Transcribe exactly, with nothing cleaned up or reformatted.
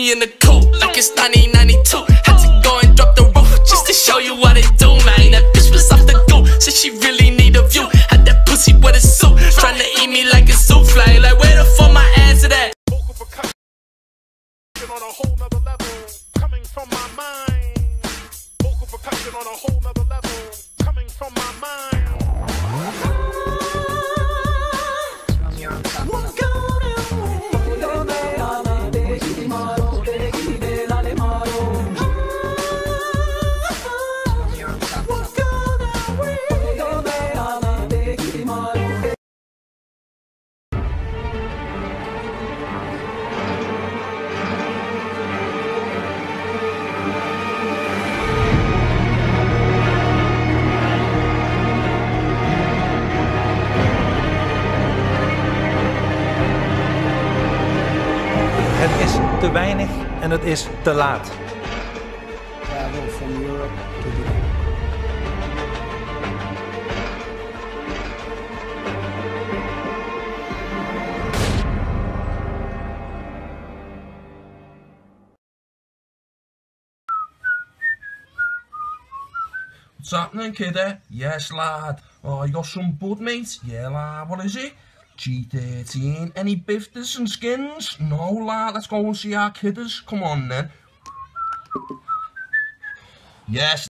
me in the coupe like it's nineteen ninety-two. Had to go and drop the roof just to show you what it do, man. That bitch was off the go, said she really need a view. Had that pussy with a suit, trying to eat me like a souffle. Like where the fuck my ass at? Vocal percussion on a whole nother level, coming from my mind. Vocal percussion on a whole nother level, coming from my mind. Het is te weinig en het is te laat. Travel from Europe to Dubai. What's happening, kiddo? Yes, lad. Oh, you got some bud, mate? Yeah, lad. What is it? G thirteen. Any bifters and skins? No, lad. Let's go and see our kidders. Come on, then. Yes.